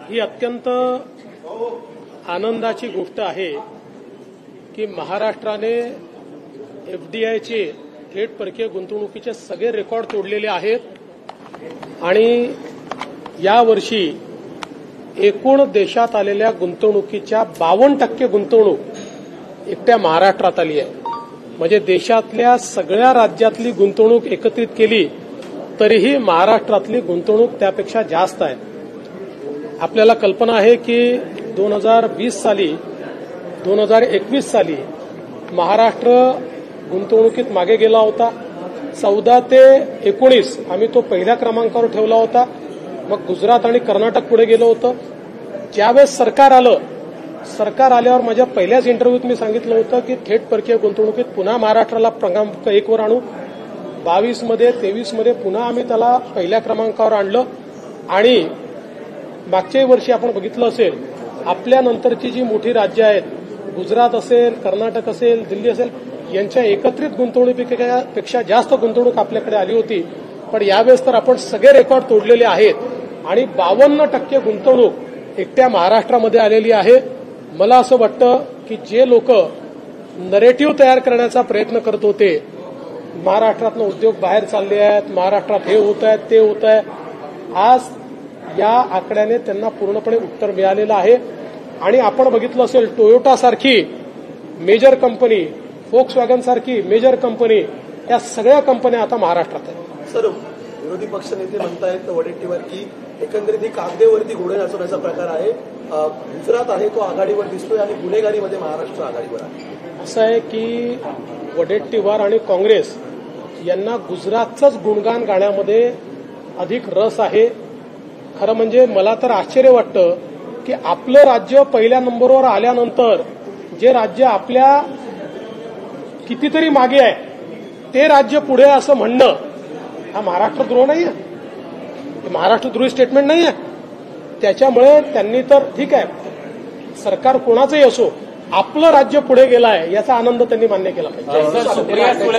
ही अत्यंत आनंदाची गोष्ट आहे की महाराष्ट्राने एफडीआयचे थेट परकीय गुंतवणुकीचे सगळे रेकॉर्ड तोडलेले आहेत आणि यावर्षी एकूण देशात आलेल्या गुंतवणुकीच्या 52% गुंतवणूक एकट्या महाराष्ट्रात आली आहे. म्हणजे देशातल्या सगळ्या राज्यातली गुंतवणूक एकत्रित केली तरीही महाराष्ट्रातली गुंतवणूक त्यापेक्षा जास्त आहे. आपल्याला कल्पना आहे की 2020 साली 2021 साली महाराष्ट्र गुंतवणुकीत मागे गेला होता. 14 ते 19 आम्ही तो पहिल्या क्रमांकावर ठेवला होता. मग गुजरात आणि कर्नाटक पुढे गेलो होतं. ज्यावेळेस सरकार आल्यावर माझ्या पहिल्याच इंटरव्ह्यूत मी सांगितलं होतं की थेट परकीय गुंतवणुकीत पुन्हा महाराष्ट्राला क्रमांक 1 वर आणू. 22 मध्ये 23 मध्ये पुन्हा आम्ही त्याला पहिल्या क्रमांकावर आणलं आणि मागच्याही वर्षी आपण बघितलं असेल आपल्यानंतरची जी मोठी राज्य आहेत गुजरात असेल, कर्नाटक असेल, दिल्ली असेल यांच्या एकत्रित गुंतवणुकीपेक्षा जास्त गुंतवणूक आपल्याकडे आली होती. पण यावेळेस तर आपण सगळे रेकॉर्ड तोडलेले आहेत आणि 52% गुंतवणूक एकट्या महाराष्ट्रामध्ये आलेली आहे. मला असं वाटतं की जे लोक नरेटिव्ह तयार करण्याचा प्रयत्न करत होते महाराष्ट्रातनं उद्योग बाहेर चालले आहेत, महाराष्ट्रात हे होत आहे ते होत आहे, आज या आकड्याने त्यांना पूर्णपणे उत्तर मिळालेलं आहे. आणि आपण बघितलं असेल टोयोटा सारखी मेजर कंपनी, फोक्सवॅगन सारखी मेजर कंपनी या सगळ्या कंपन्या आता महाराष्ट्रात आहेत. सर, विरोधी पक्षनेते म्हणतायत वडेट्टीवार की एकंदरीत ही कागदेवरती घोडे नाचवण्याचा प्रकार आहे. गुजरात आहे तो आघाडीवर दिसतोय आणि गुन्हेगारीमध्ये महाराष्ट्र आघाडीवर आहे. असं आहे की वडेट्टीवार आणि काँग्रेस यांना गुजरातचंच गुणगान गाण्यामध्ये अधिक रस आहे. खरं म्हणजे मला तर आश्चर्य वाटतं की आपलं राज्य पहिल्या नंबरवर आल्यानंतर जे राज्य आपल्या कितीतरी मागे आहे ते राज्य पुढे असं म्हणणं हा महाराष्ट्रद्रोह नाही आहे, महाराष्ट्रद्रोही स्टेटमेंट नाही आहे. त्याच्यामुळे त्यांनी तर ठीक आहे सरकार कोणाचंही असो आपलं राज्य पुढे गेलं आहे याचा आनंद त्यांनी मान्य केला पाहिजे.